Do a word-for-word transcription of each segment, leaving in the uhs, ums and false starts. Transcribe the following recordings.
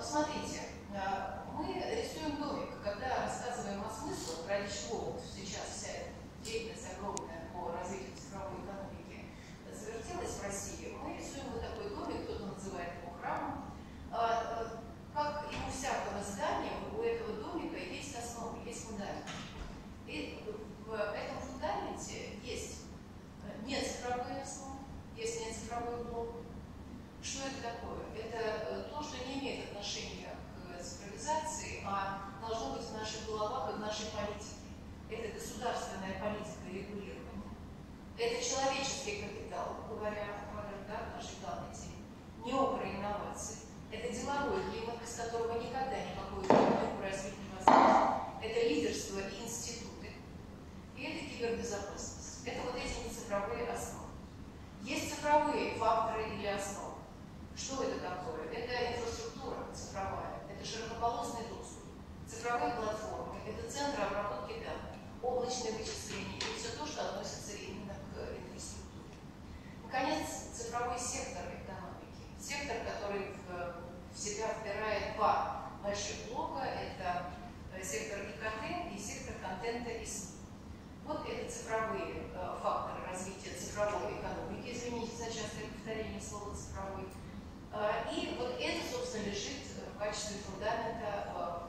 посмотрите, мы рисуем домик, когда рассказываем о смыслах, ради чего сейчас вся деятельность огромная по развитию цифровой экономики завертелась в России, мы рисуем вот такой домик, кто-то называет его храмом. Как и у всякого здания, у этого домика есть основа, есть фундамент. И в этом фундаменте есть не цифровые основы, есть не цифровой блок. Что это такое? Это то, что не имеет отношения к цифровизации, а должно быть в наших головах и в нашей политике. Это государственная политика регулирования. Это человеческий капитал, говоря да, в нашей главной теме. Не про инновации. Это деловой климат, без которого никогда никакой экономику развить невозможно. Это лидерство и институты. И это кибербезопасность. Это вот эти нецифровые основы. Есть цифровые факторы или основы. Что это такое? Это инфраструктура цифровая, это широкополосный доступ, цифровые платформы, это центры обработки данных, облачные вычисления и все то, что относится именно к инфраструктуре. Наконец, цифровой сектор экономики. Сектор, который в, в себя вбирает два больших блока, это сектор ИКТ и сектор контента и СМИ. Вот это цифровые э, факторы развития цифровой экономики. Извините за частое повторение слова «цифровой». Э, и вот это, собственно, лежит в качестве фундамента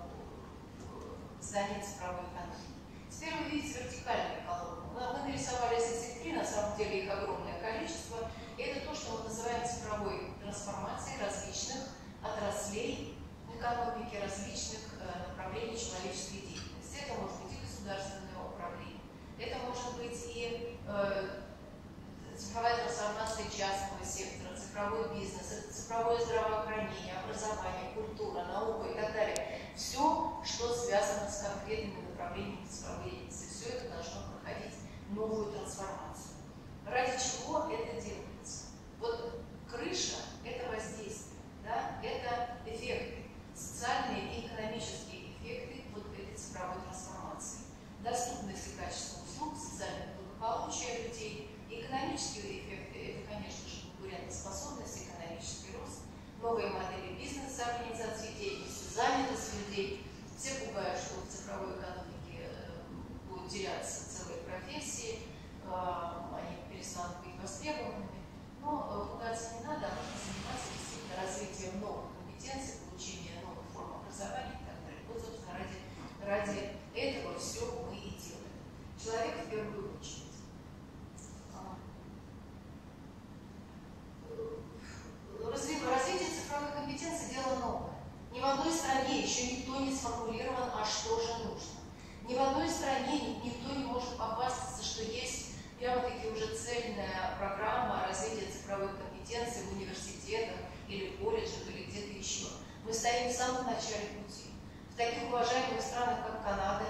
э, здания цифровой экономики. Теперь вы видите вертикальные колонны. Мы нарисовали здесь их три, на самом деле их огромное количество. И это то, что мы называем цифровой трансформацией различных отраслей экономики, различных э, направлений человеческой деятельности. Это может быть и государственное управление. Это может быть и э, цифровая трансформация частного сектора, цифровой бизнес, это цифровое здравоохранение, образование, культура, наука и так далее. Все, что связано с конкретными направлениями цифровой деятельности, все это должно проходить новую трансформацию. Ради чего это делается? Вот крыша – это воздействие, да? Это эффекты, социальные и экономические эффекты вот этой цифровой трансформации. Доступность и качество услуг, социальное благополучие людей, экономические эффекты – это, конечно же, конкурентоспособность, экономический рост, новые модели бизнеса, организации деятельности, занятость людей. Все пугают, что в цифровой экономике будут теряться целые профессии, они перестанут быть востребованными. Но пугаться не надо, а нужно заниматься действительно развитием новых компетенций, получением новых форм образования и так далее. Вот, собственно, ради, ради этого все мы и делаем. Человек в первую очередь. Развитие цифровых компетенций – дело новое. Ни в одной стране еще никто не сформулирован, а что же нужно. Ни в одной стране никто не может похвастаться, что есть прямо-таки уже цельная программа развития цифровых компетенций в университетах или в колледжах или где-то еще. Мы стоим в самом начале пути. В таких уважаемых странах, как Канада,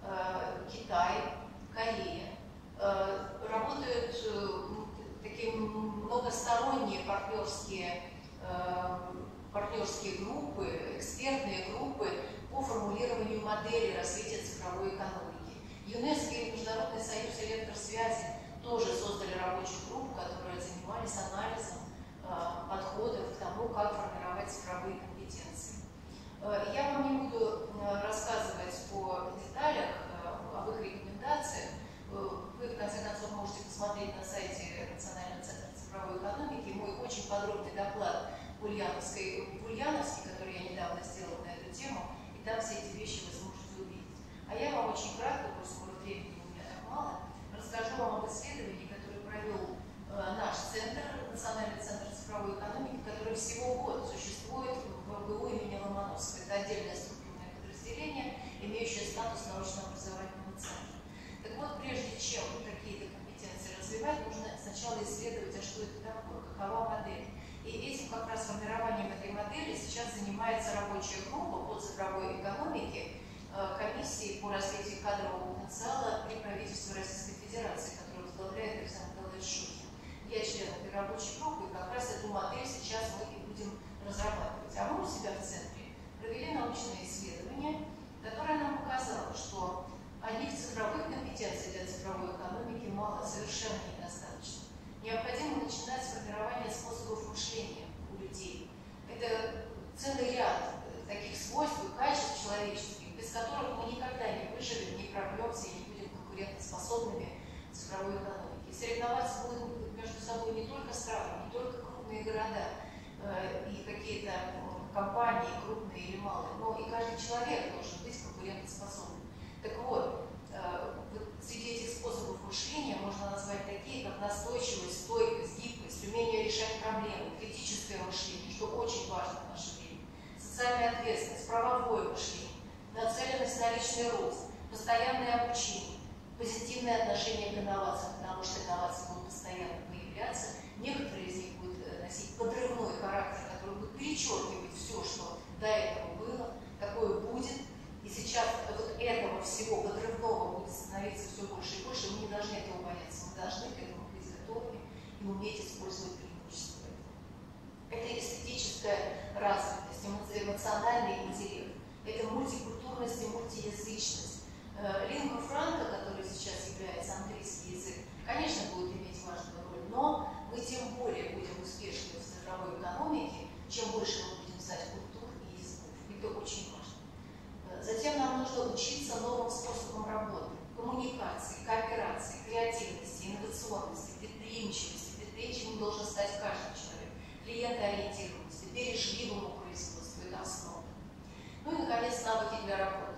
э, Китай, Корея, э, работают э, такие многосторонние партнерские, э, партнерские группы, экспертные группы по формулированию модели развития цифровой экономики. ЮНЕСКО и Международный союз электросвязи тоже создали рабочую группу, которые занимались анализом э, подходов к тому, как формировать цифровые компетенции. Э, я вам не буду э, рассказывать о деталях, э, об их рекомендациях. Вы, в конце концов, можете посмотреть на сайте Национального центра цифровой экономики мой очень подробный доклад в Ульяновской, в Ульяновске, который я недавно сделала на эту тему, и там все эти вещи вы сможете увидеть. А я вам очень кратко, поскольку времени у меня так мало, расскажу вам об исследовании, которое провел э, наш центр, Национальный центр цифровой экономики, который всего год существует в МГУ имени Ломоносова. Это отдельное структурное подразделение, имеющее статус научно-образовательного центра. Так вот, прежде чем какие-то компетенции развивать, нужно сначала исследовать, а что это такое, какова модель. И этим как раз формированием этой модели сейчас занимается рабочая группа по цифровой экономике комиссии по развитию кадрового потенциала при правительстве Российской Федерации, которую возглавляет Александр Николаевич Шухин. Я член этой рабочей группы, и как раз эту модель сейчас мы и будем разрабатывать. А мы у себя в центре провели научное исследование, которое нам показало, что одних цифровых компетенций для цифровой экономики мало, совершенно недостаточно. Необходимо начинать с формирования способов мышления у людей. Это целый ряд выживем, не пробьемся и не будем конкурентоспособными в цифровой экономике. Соревноваться будут между собой не только страны, не только крупные города э, и какие-то компании, крупные или малые, но и каждый человек должен быть конкурентоспособным. Так вот, э, среди этих способов мышления можно назвать такие, как настойчивость, стойкость, гибкость, умение решать проблемы, критическое мышление, что очень важно в наше время, социальная ответственность, правовое мышление, нацеленность на личный рост, постоянное обучение, позитивное отношение к инновациям, потому что инновации будут постоянно появляться, некоторые из них будут носить подрывной характер, который будет перечеркивать все, что до этого было, такое будет. И сейчас вот этого всего подрывного будет становиться все больше и больше, и мы не должны этого бояться, мы должны к этому быть готовы и уметь использовать преимущества этого. Это эстетическая развитость, эмоциональный интеллект, это мультикультурность и мультиязычность. Лингва франка, который сейчас является английский язык, конечно, будет иметь важную роль, но мы тем более будем успешны в цифровой экономике, чем больше мы будем знать культур и языков. Это очень важно. Затем нам нужно учиться новым способам работы, коммуникации, кооперации, креативности, инновационности, предприимчивости. Предприимчивым должен стать каждый человек, клиентоориентированности, бережливому производству, это основа. Ну и, наконец, навыки для работы.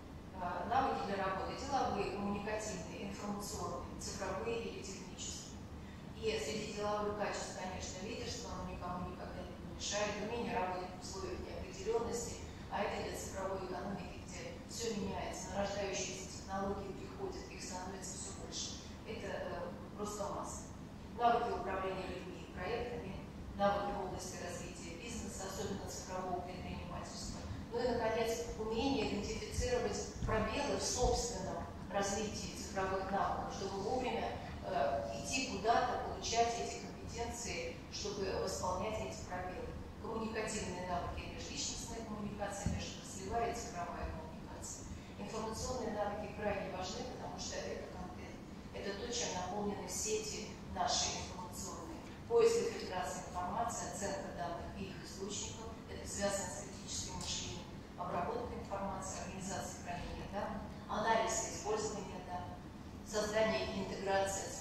Навыки для работы деловые, коммуникативные, информационные, цифровые или технические. И среди деловых качеств, конечно, лидерство, оно никому никогда не помешает, умение работать в условиях неопределенности, а это для цифровой экономики, где все меняется, нарождающиеся технологии приходят, их становится все больше. Это э, просто масса. Навыки управления людьми и проектами, навыки в области развития бизнеса, особенно цифрового предпринимательства. Ну и, наконец, умение идентифицировать пробелы в собственном развитии цифровых навыков, чтобы вовремя э, идти куда-то, получать эти компетенции, чтобы восполнять эти пробелы. Коммуникативные навыки, межличностная коммуникация, межотраслевая и цифровая коммуникация. Информационные навыки крайне важны, потому что это контент. Это то, чем наполнены сети наши информационные. Поиск и фильтрация информации, оценка данных и их источников, это связано с критическим мышлением, обработка информации, организация хранения данных, анализ и использование данных, создание и интеграция